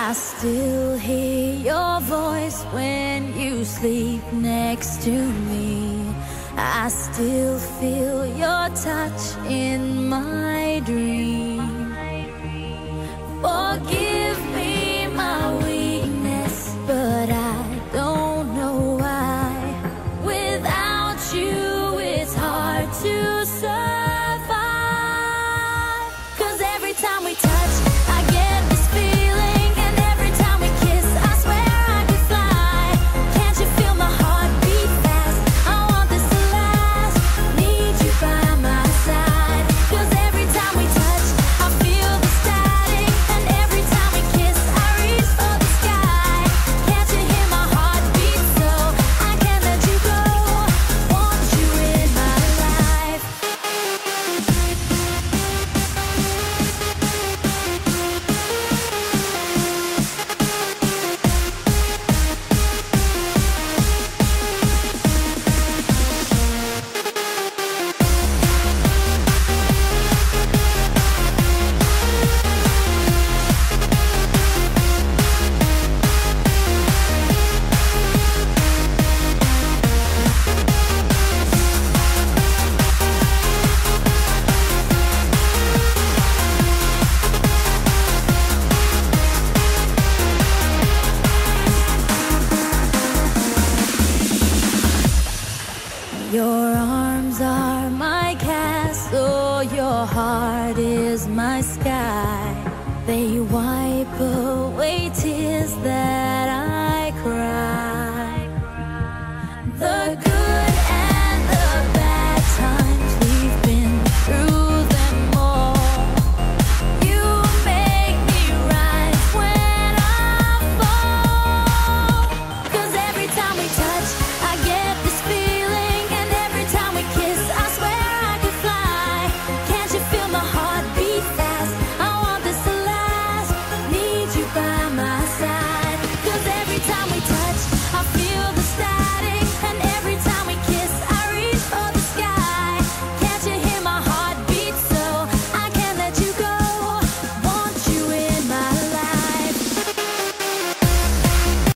I still hear your voice when you sleep next to me. I still feel your touch in my dream. Forgive me my weakness, but I don't know why. Without you, it's hard to survive. 'Cause every time we touch, I get this feeling, and every time we kiss, I swear I could fly. Can't you feel my heart beat fast? I want this to last. Need you by my side. 'Cause every time we touch, I feel the static, and every time we kiss, I reach for the sky. Can't you hear my heart beat? So I can't let you go. Want you in my life. Your arms are my castle, your heart is my sky. They want